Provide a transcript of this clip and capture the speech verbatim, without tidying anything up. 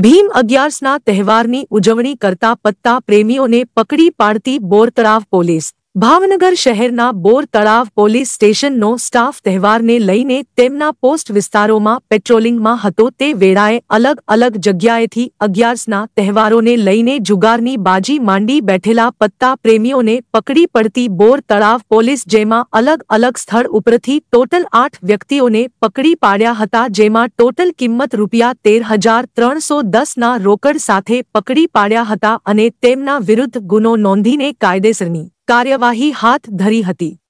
ભીમ અગિયારસના તહેવારની ઉજવણી કરતા પત્તા પ્રેમીઓને પકડી પાડતી બોર તળાવ પોલીસ। ભાવનગર શહેરના બોર તળાવ પોલીસ સ્ટેશનનો સ્ટાફ તહેવારને લઈને તેમના પોસ્ટ વિસ્તારોમાં પેટ્રોલિંગમાં હતો તે વેળાએ અલગ અલગ જગ્યાએથી અગિયારસના તહેવારોને લઈને જુગારની બાજી માંડી બેઠેલા પત્તા પ્રેમીઓને પકડી પડતી બોર તળાવ પોલીસ, જેમાં અલગ અલગ સ્થળ ઉપરથી ટોટલ આઠ વ્યક્તિઓને પકડી પાડ્યા હતા, જેમાં ટોટલ કિંમત રૂપિયા તેર હજાર ત્રણસો દસના રોકડ સાથે પકડી પાડ્યા હતા અને તેમના વિરુદ્ધ ગુનો નોંધીને કાયદેસરની કાર્યવાહી હાથ ધરી હતી।